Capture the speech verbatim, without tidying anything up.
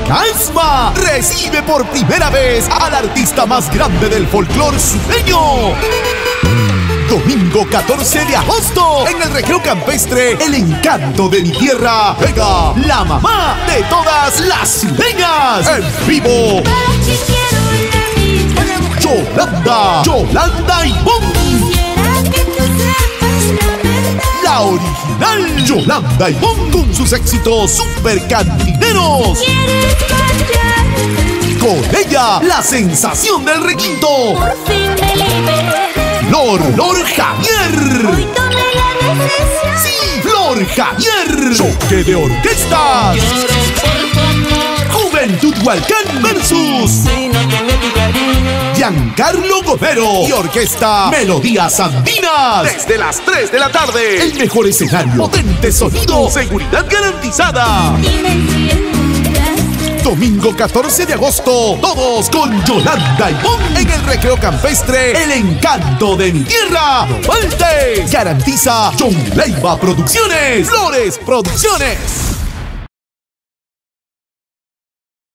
Casma recibe por primera vez al artista más grande del folclore sureño. Domingo catorce de agosto, en el Recreo Campestre, el encanto de mi tierra, llega la mamá de todas las sureñas, en vivo. Yolanda, Yolanda Ivonne. La original Yolanda Ivonne con sus éxitos super cantineros. Con ella, la sensación del requinto. Por fin me liberé. Flor, Flor Javier. Hoy tomé la decisión. Sí, Flor Javier. Choque de orquestas. Lloro por tu amor. Juventud Hualcán versus Si no tengo tu cariño. Giancarlo Gomero y Orquesta Melodías Andinas. Desde las tres de la tarde. El mejor escenario, potente sonido, seguridad garantizada. Dime si encontraste. Domingo catorce de agosto, todos con Yolanda Ivonne en el Recreo Campestre, el encanto de mi tierra. No faltes. Garantiza John Leiva Producciones, Flores Producciones.